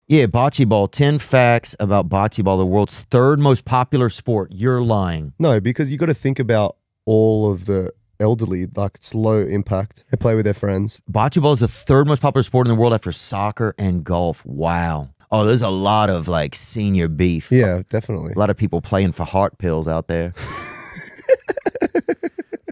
Yeah, bocce ball. 10 facts about bocce ball, the world's third most popular sport. You're lying. No, because you got to think about all of the elderly, like it's low impact. They play with their friends. Bocce ball is the third most popular sport in the world after soccer and golf. Wow. Oh, there's a lot of like senior beef. Yeah, definitely. A lot of people playing for heart pills out there.